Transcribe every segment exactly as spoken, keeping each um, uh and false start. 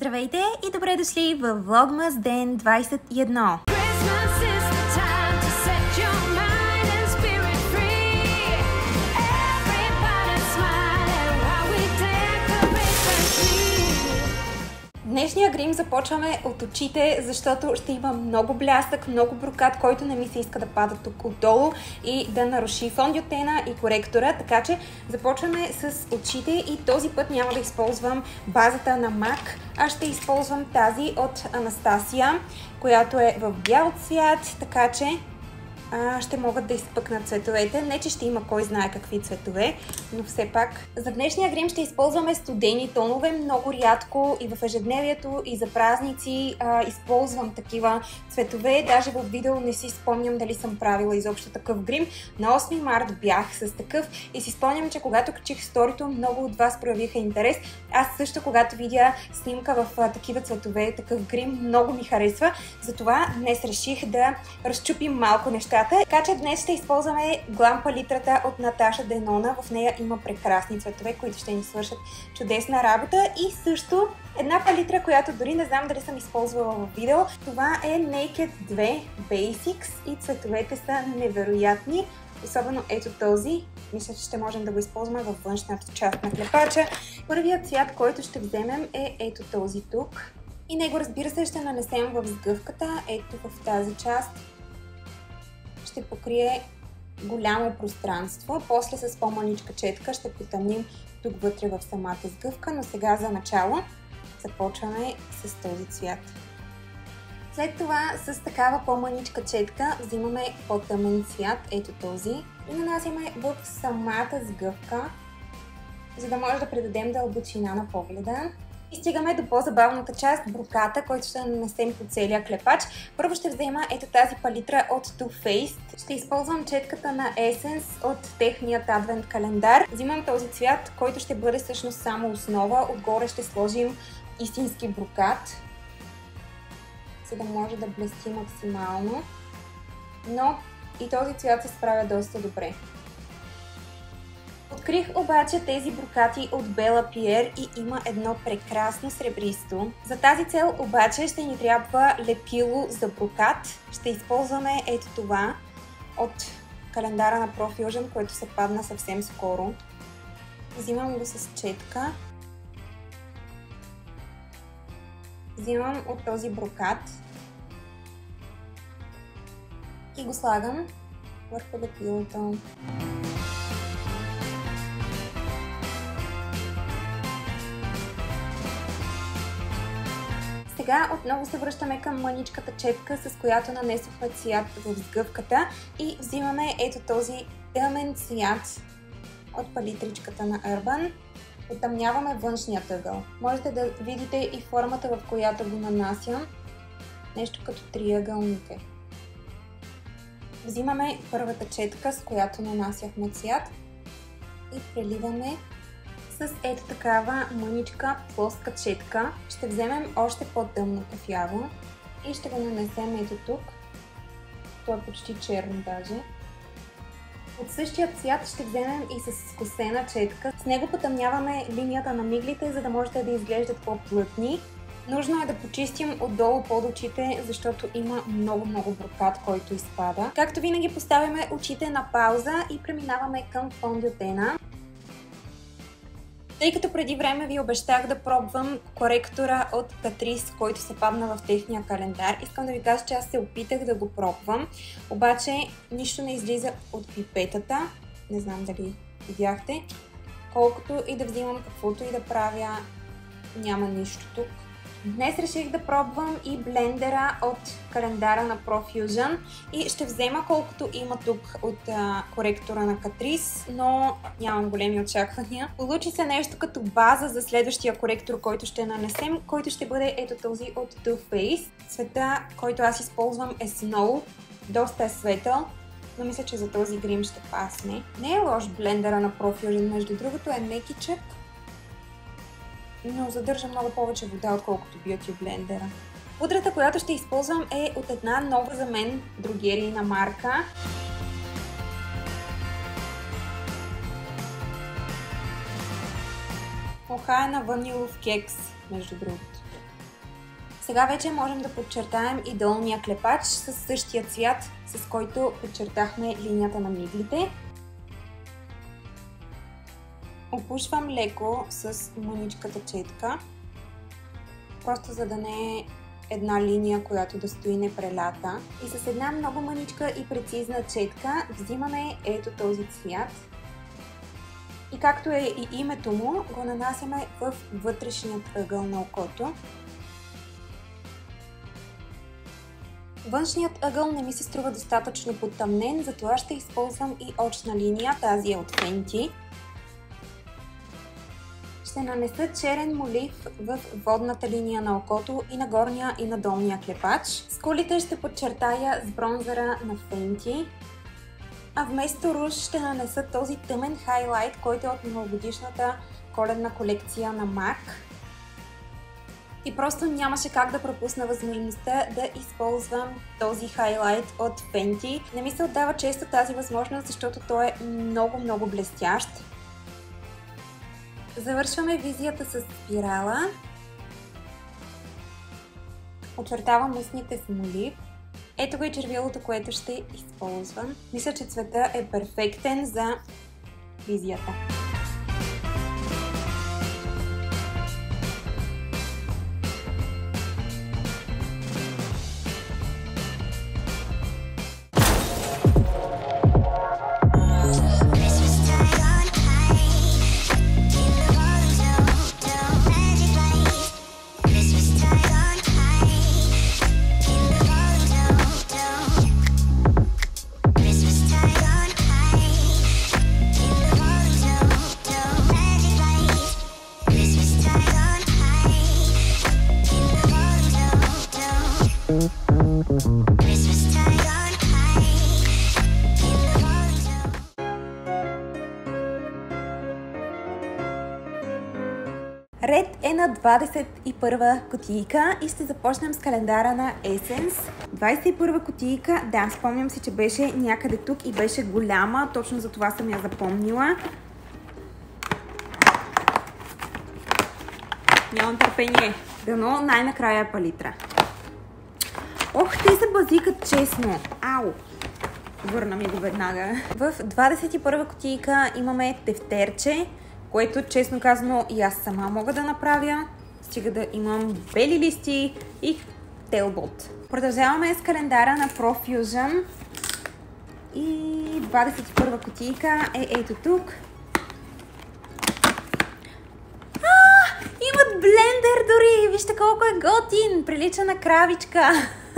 Здравейте и добре дошли в Vlogmas ден двадесет и едно. Днешния грим започваме от очите, защото ще има много блясък, много брокат, който не ми се иска да пада тук отдолу и да наруши фондиотена и коректора, така че започваме с очите и този път няма да използвам базата на MAC, а ще използвам тази от Анастасия, която е в бял цвят, така че А, ще могат да изпъкнат цветовете. Не, че ще има кой знае какви цветове, но все пак. За днешния грим ще използваме студени тонове. Много рядко и в ежедневието, и за празници а, използвам такива цветове. Даже в видео не си спомням дали съм правила изобщо такъв грим. На осми март бях с такъв и си спомням, че когато качих сторито, много от вас проявиха интерес. Аз също, когато видя снимка в а, такива цветове, такъв грим, много ми харесва. Затова днес реших да разчупим малко неща. Така че днес ще използваме глам палитрата от Наташа Денона. В нея има прекрасни цветове, които ще ни свършат чудесна работа. И също една палитра, която дори не знам дали съм използвала в видео. Това е Naked две Basics и цветовете са невероятни. Особено ето този. Мисля, че ще можем да го използваме във външната част на клепача. Първият цвят, който ще вземем, е ето този тук. И него, разбира се, ще нанесем в сгъвката, ето в тази част. Ще покрие голямо пространство. После с по-маничка четка ще потъмним тук вътре в самата сгъвка, но сега за начало започваме с този цвят. След това с такава по-маничка четка взимаме по-тъмен цвят, ето този, и нанасяме в самата сгъвка, за да може да придадем дълбочина на погледа. И стигаме до по-забавната част, броката, който ще нанесем по целия клепач. Първо ще взема ето тази палитра от Too Faced. Ще използвам четката на Essence от техният адвент календар. Взимам този цвят, който ще бъде всъщност само основа. Отгоре ще сложим истински брокат, за да може да блести максимално. Но и този цвят се справя доста добре. Открих обаче тези брокати от Bella Pierre и има едно прекрасно сребристо. За тази цел обаче ще ни трябва лепило за брокат. Ще използваме ето това от календара на Profusion, който се падна съвсем скоро. Взимам го с четка. Взимам от този брокат и го слагам върху лепилото. Сега отново се връщаме към мъничката четка, с която нанесохме цвят в сгъвката и взимаме ето този тъмен цвят от палитричката на Urban. Потъмняваме външният ъгъл. Можете да видите и формата, в която го нанасям. Нещо като триъгълник е. Взимаме първата четка, с която нанасяхме цвят и преливаме с ето такава мъничка плоска четка. Ще вземем още по-тъмно кафяво и ще го нанесем ето тук. То е почти черно даже. От същия цвят ще вземем и с скосена четка. С него потъмняваме линията на миглите, за да можете да изглеждат по-плътни. Нужно е да почистим отдолу под очите, защото има много-много брокат, който изпада. Както винаги поставяме очите на пауза и преминаваме към фондиотена. Тъй като преди време ви обещах да пробвам коректора от Catrice, който се падна в техния календар, искам да ви кажа, че аз се опитах да го пробвам, обаче нищо не излиза от пипетата, не знам дали видяхте, колкото и да взимам каквото и да правя, няма нищо тук. Днес реших да пробвам и блендера от календара на Profusion и ще взема колкото има тук от а, коректора на Catrice, но нямам големи очаквания. Получи се нещо като база за следващия коректор, който ще нанесем, който ще бъде ето този от Too Faced. Цвета, който аз използвам, е Snow, доста е светъл, но мисля, че за този грим ще пасне. Не е лош блендера на Profusion, между другото е мекичък, но задържа много повече вода, отколкото Beauty блендера. Пудрата, която ще използвам, е от една нова за мен дрогерийна марка. Оха е на ванилов кекс, между другото. Сега вече можем да подчертаем и долния клепач с същия цвят, с който подчертахме линията на миглите. Опушвам леко с мъничката четка, просто за да не е една линия, която да стои непрелята. И с една много мъничка и прецизна четка взимаме ето този цвят. И както е и името му, го нанасяме в вътрешният ъгъл на окото. Външният ъгъл не ми се струва достатъчно потъмнен, затова ще използвам и очна линия, тази е от Fenty. Ще нанеса черен молив в водната линия на окото и на горния и на долния клепач. Скулите ще подчертая с бронзера на Fenty. А вместо руж ще нанеса този тъмен хайлайт, който е от новогодишната коледна колекция на мак. И просто нямаше как да пропусна възможността да използвам този хайлайт от Fenty. Не ми се отдава често тази възможност, защото той е много-много блестящ. Завършваме визията с спирала. Очертавам устните с молив. Ето го и червилото, което ще използвам. Мисля, че цвета е перфектен за визията. Ред е на двадесет и първа кутийка и ще започнем с календара на Essence. двадесет и първа кутийка, да, спомням си, че беше някъде тук и беше голяма, точно за това съм я запомнила. Нямам търпение. Дано най-накрая е палитра. Ох, те се базикат честно. Ау! Върна ми го веднага. В двадесет и първа кутийка имаме тефтерче, което честно казано и аз сама мога да направя. Стига да имам бели листи и телбот. Продължаваме с календара на Profusion. И двадесет и първа кутийка е ето тук. А, имат блендер дори! Вижте колко е готин! Прилича на кравичка.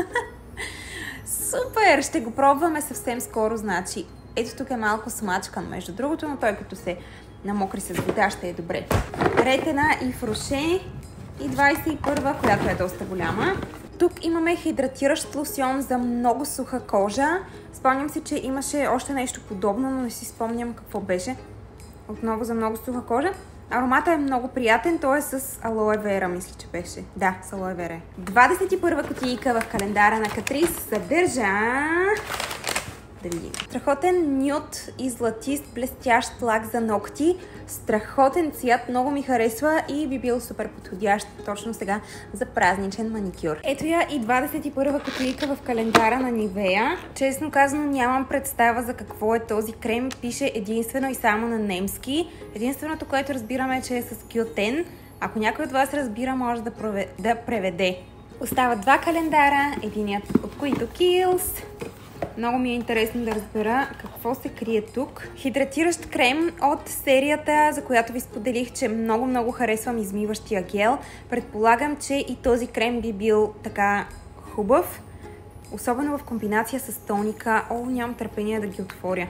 Супер! Ще го пробваме съвсем скоро, значи. Ето тук е малко смачкан, между другото, но той като се намокри с вода ще е добре. Ретена и Фроше и двадесет и първа, която е доста голяма. Тук имаме хидратиращ лосьон за много суха кожа. Спомням си, че имаше още нещо подобно, но не си спомням какво беше. Отново за много суха кожа. Аромата е много приятен, той е с алоe вера, мисля, че беше. Да, с алоe вера. двадесет и първа кутийка в календара на Catrice съдържа... Да видим. Страхотен нюд и златист блестящ лак за ногти. Страхотен цвят, много ми харесва и би бил супер подходящ точно сега за празничен маникюр. Ето я и двадесет и първа кутийка в календара на Nivea. Честно казано нямам представа за какво е този крем. Пише единствено и само на немски. Единственото, което разбираме е, че е с кютен. Ако някой от вас разбира, може да, прове... да преведе. Остават два календара, единият от които Kiehl's. Много ми е интересно да разбера какво се крие тук. Хидратиращ крем от серията, за която ви споделих, че много-много харесвам измиващия гел. Предполагам, че и този крем би бил така хубав. Особено в комбинация с тоника. О, нямам търпение да ги отворя.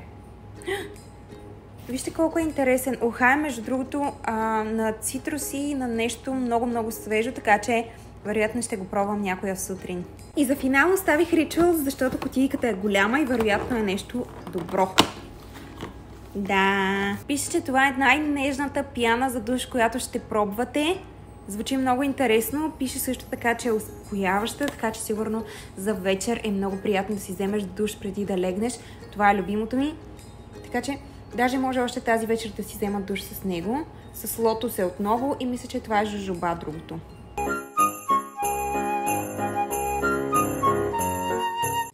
Вижте колко е интересен. Уха е, между другото, а, на цитруси, на нещо много-много свежо, така че вероятно ще го пробвам някоя сутрин. И за финал оставих Rituals, защото кутийката е голяма и вероятно е нещо добро. Да, пише, че това е най-нежната пяна за душ, която ще пробвате. Звучи много интересно. Пише също така, че е успокояваща, така че сигурно за вечер е много приятно да си вземеш душ преди да легнеш. Това е любимото ми. Така че даже може още тази вечер да си взема душ с него. С лотос е отново и мисля, че това е жожоба другото.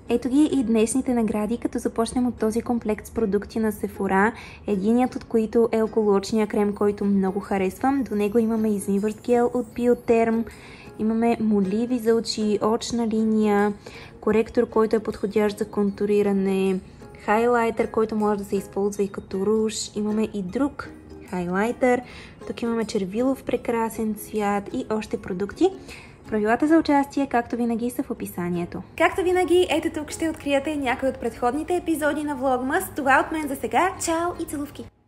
Ето ги и днешните награди, като започнем от този комплект с продукти на Sephora. Единият от които е околоочния крем, който много харесвам. До него имаме измиващ гел от Biotherm, имаме моливи за очи, очна линия, коректор, който е подходящ за контуриране, хайлайтер, който може да се използва и като руж. Имаме и друг хайлайтер. Тук имаме червилов прекрасен цвят и още продукти. Правилата за участие, както винаги, са в описанието. Както винаги, ето тук ще откриете някои от предходните епизоди на Vlogmas. Това от мен за сега. Чао и целувки!